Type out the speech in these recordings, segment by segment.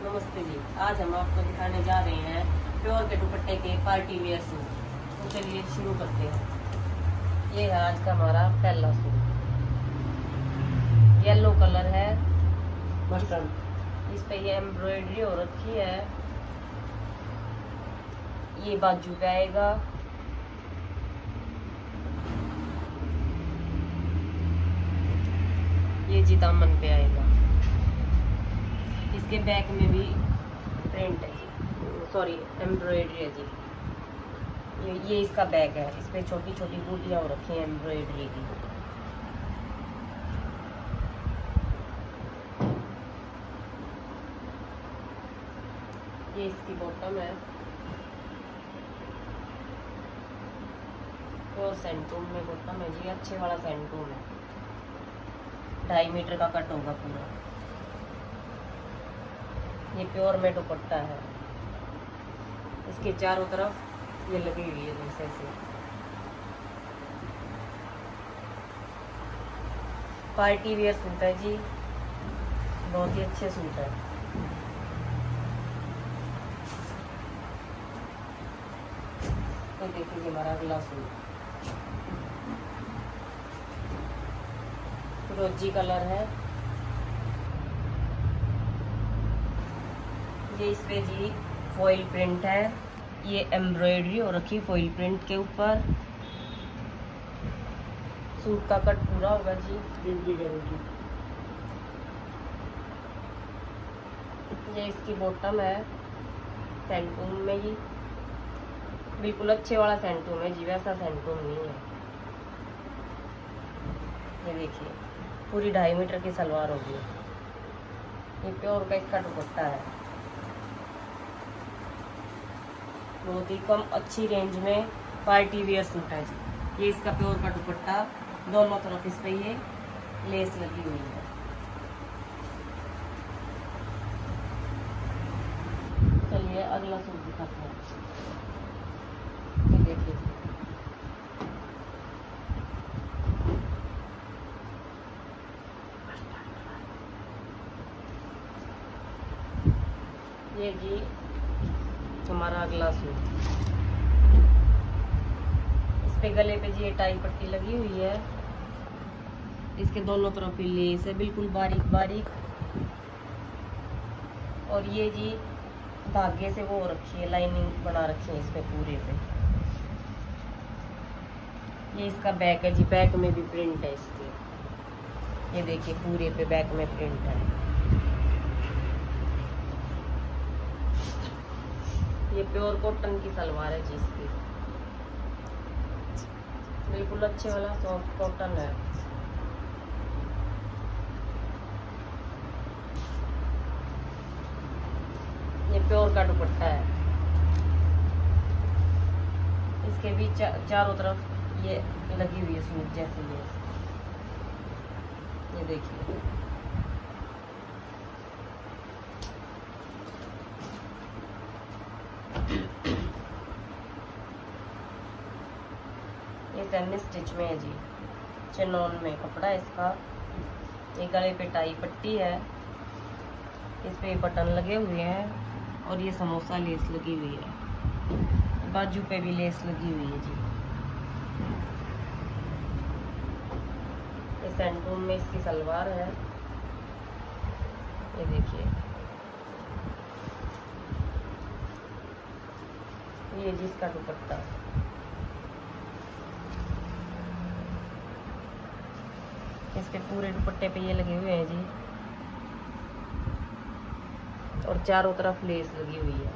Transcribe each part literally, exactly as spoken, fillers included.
नमस्ते जी। आज हम आपको दिखाने जा रहे हैं प्योर के दुपट्टे के पार्टी वेयर सूट। तो चलिए शुरू करते हैं। ये है आज का हमारा पहला सूट। येलो कलर है, मस्टर्ड। इस पे ये एम्ब्रॉयडरी हो रखी है। ये बाजू पे आएगा। ये जी दामन पे आएगा। इसके बैक में भी प्रिंट है जी, सॉरी एम्ब्रॉयडरी है जी। ये ये इसका बैक है। इस पे छोटी छोटी बूटियां हो रखी हैं एम्ब्रॉयडरी की। ये इसकी बॉटम है। प्योर सेंटून में बॉटम है जी, अच्छे वाला सेंटून है। ढाई मीटर का कट होगा पूरा। ये प्योर में दुपट्टा है। इसके चारों तरफ ये लगी हुई है जैसे से। पार्टी वेयर सूट है जी, बहुत ही अच्छे सूट है। तो देखिए हमारा अगला सूट फिरोजी कलर है। ये इस पे जी फॉइल प्रिंट है। ये एम्ब्रॉयडरी हो रखी है फॉइल प्रिंट के ऊपर। सूट का कट पूरा होगा जी। ये इसकी बॉटम है सेंटून में ही, बिल्कुल अच्छे वाला सेंटून है जी, वैसा सेंटून नहीं है। ये देखिए पूरी ढाई मीटर की सलवार होगी। ये प्योर का इसका दुपट्टा है। बहुत ही कम अच्छी रेंज में पार्टी वेयर सूट है जी। ये इसका प्योर का दुपट्टा, दोनों तरफ इस पे ये लेस लगी हुई है। चलिए अगला सूट दिखाते हैं। ये देखिए ये जी हमारा अगला सूट। इस पे गले पे जी ये टाई पट्टी लगी हुई है। इसके दोनों तरफ ही लेस है, बिल्कुल बारीक बारीक। और ये जी धागे से वो हो रखी है, लाइनिंग बना रखी है इस पे पूरे पे। ये इसका बैक है जी, बैक में भी प्रिंट है इसके। ये देखिए पूरे पे बैक में प्रिंट है। ये प्योर कॉटन की सलवार है जी इसकी, बिल्कुल अच्छे वाला सॉफ्ट कॉटन है। ये प्योर का दुपट्टा है। इसके भी चा, चारों तरफ ये लगी हुई है सूट जैसे ये ये देखिए। ये सेमी स्टिच में है जी, चिनोन में कपड़ा है इसका। ये गले पे टाई पट्टी है। इस पे बटन लगे हुए हैं और ये समोसा लेस लगी हुई है। बाजू पे भी लेस लगी हुई है जी। ये सेंटून में इसकी सलवार है। ये देखिए ये जिसका दुपट्टा। इसके पूरे दुपट्टे पे ये लगे हुए हैं जी, और चारों तरफ लेस लगी हुई है।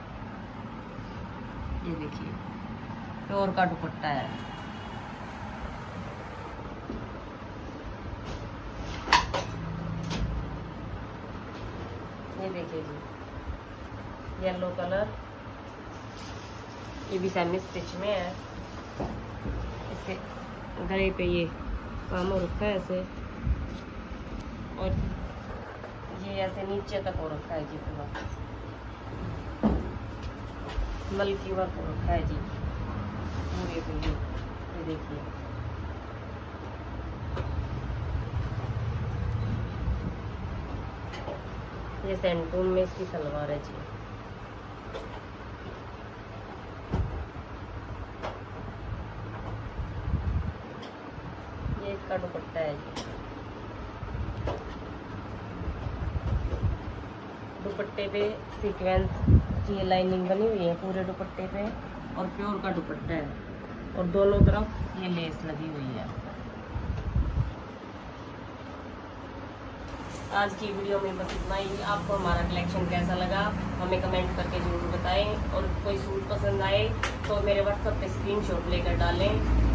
ये देखिए प्योर का दुपट्टा है। ये देखिए जी येलो कलर। ये भी सेमी स्टिच में है। इसके गले पे ये काम हो रखा है ऐसे, और ये ऐसे नीचे तक हो रखा है जी पूरा। मल्की वर्क हो रखा है जी पूरे पे। ये ये देखिए ये सेंटून में इसकी सलवार है जी। ये इसका दुपट्टा है जी। दुपट्टे पे सीक्वेंस की लाइनिंग बनी हुई है पूरे दुपट्टे पे और प्योर का दुपट्टा है और दोनों तरफ ये लेस लगी हुई है। आज की वीडियो में बस इतना ही। आपको हमारा कलेक्शन कैसा लगा हमें कमेंट करके जरूर बताएं और कोई सूट पसंद आए तो मेरे व्हाट्सएप पे स्क्रीनशॉट लेकर डालें।